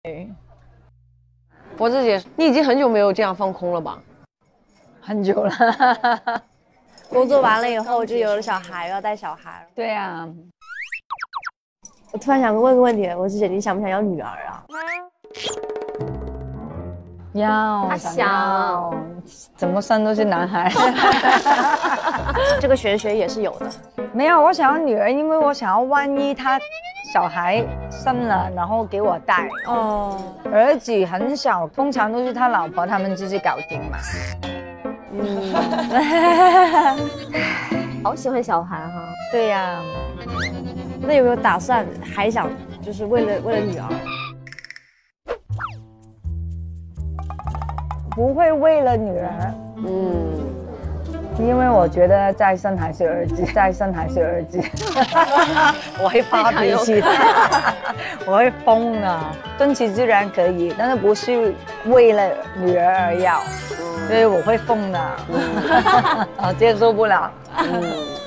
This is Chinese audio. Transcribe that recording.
脖子姐，你已经很久没有这样放空了吧？ 很久了。 工作完了以后就有了小孩，要带小孩了。 对啊。 我突然想问个问题，我姐，你想不想要女儿啊？ 要， 他想， 怎么生都是男孩。 这个玄学也是有的。 没有，我想要女儿，因为我想要万一他小孩生了，然后给我带。 哦， 儿子很小，通常都是他老婆他们自己搞定嘛。 好喜欢小孩哈。 对呀。 那有没有打算还想就是为了女儿？ 不会为了女儿，因为我觉得再生还是儿子，再生还是儿子。我会发脾气的，我会疯的。顺其自然可以，但是不是为了女儿而要，所以我会疯的，我接受不了。